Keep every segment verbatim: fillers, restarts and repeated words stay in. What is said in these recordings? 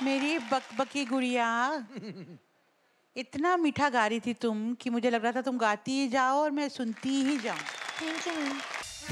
मेरी बकबकी गुड़िया, इतना मीठा गा रही थी तुम कि मुझे लग रहा था तुम गाती ही जाओ और मैं सुनती ही जाऊं। Thank you ma'am.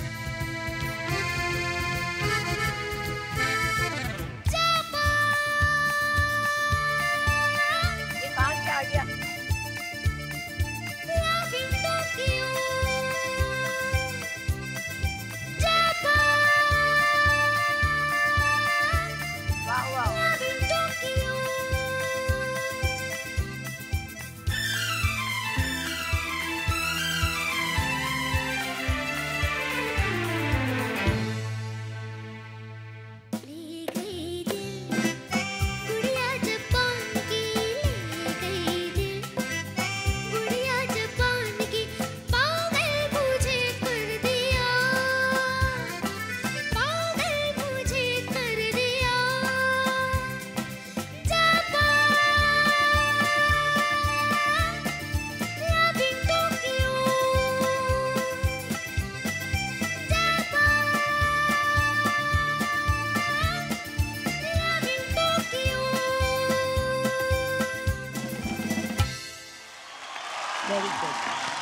Very good.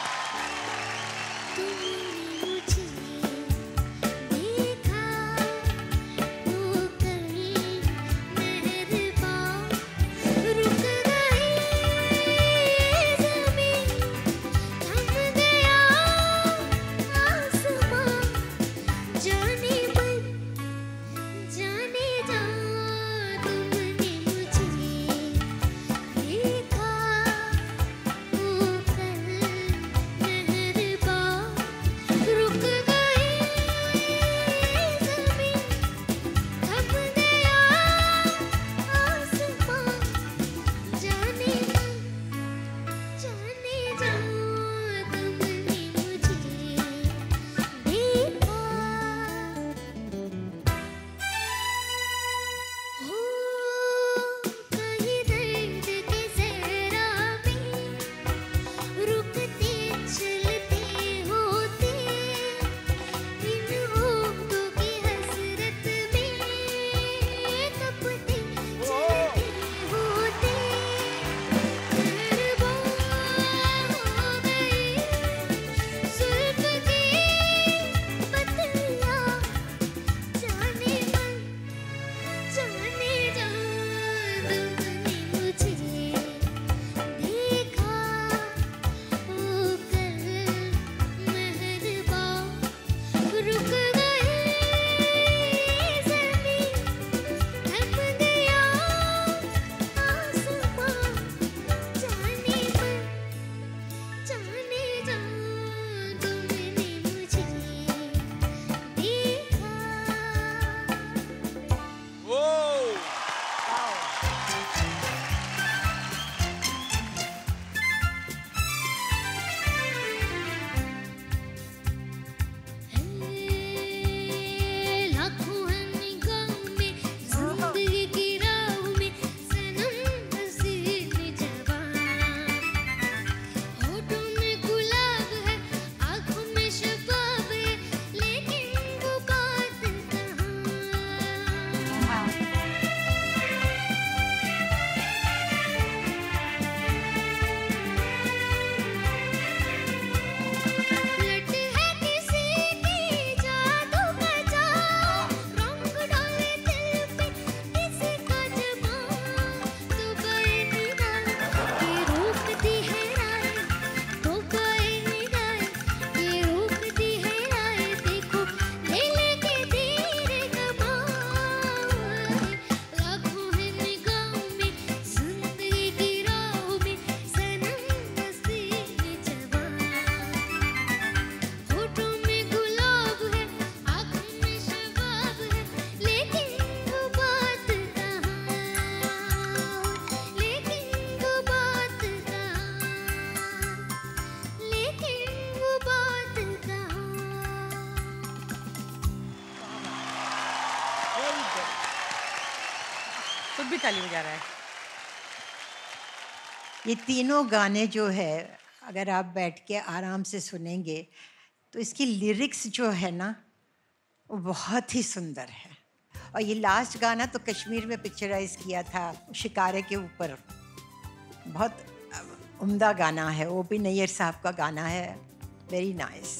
खुद भी ताली बजा रहा है। ये तीनों गाने जो है अगर आप बैठ के आराम से सुनेंगे तो इसकी लिरिक्स जो है ना वो बहुत ही सुंदर है और ये लास्ट गाना तो कश्मीर में पिक्चराइज किया था शिकारे के ऊपर। बहुत उम्दा गाना है, वो भी नैयर साहब का गाना है। Very nice.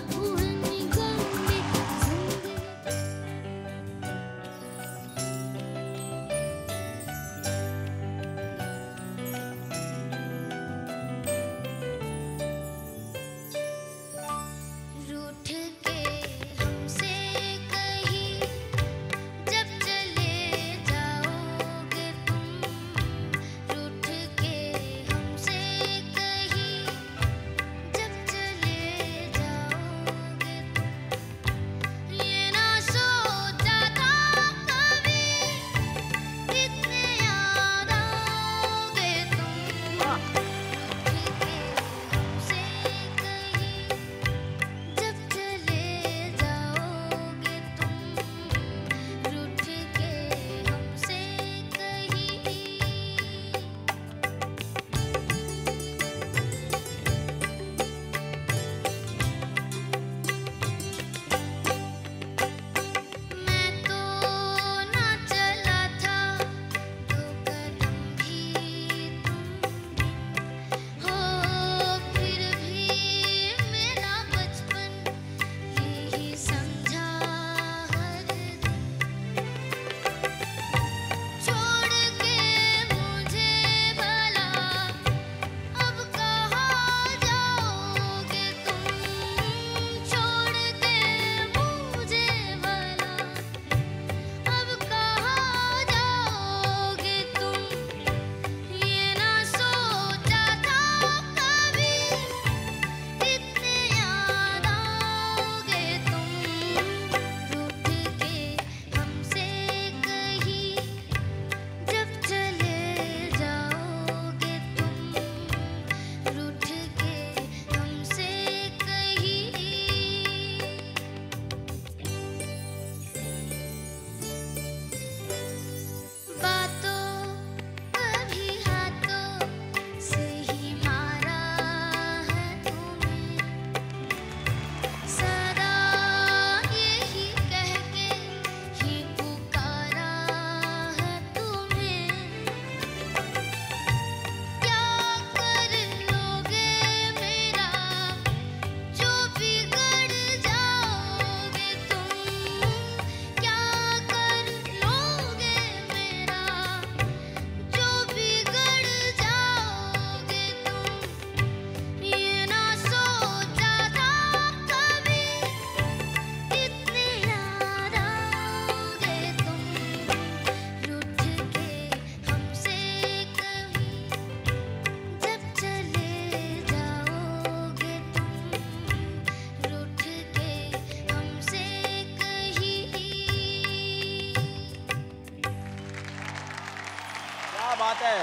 बात है,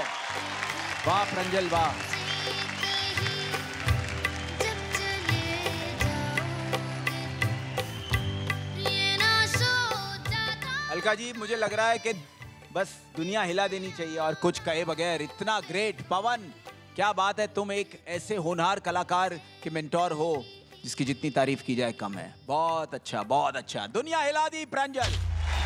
वाह प्रंजल वाह। अलका जी, मुझे लग रहा है कि बस दुनिया हिला देनी चाहिए और कुछ कहे बगैर। इतना ग्रेट। पवन, क्या बात है, तुम एक ऐसे होनहार कलाकार के मेंटोर हो जिसकी जितनी तारीफ की जाए कम है। बहुत अच्छा, बहुत अच्छा, दुनिया हिला दी Pranjal.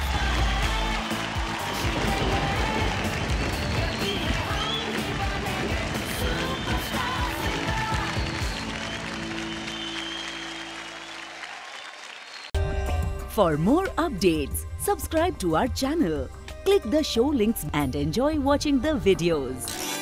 For more updates, subscribe to our channel, click the show links and enjoy watching the videos.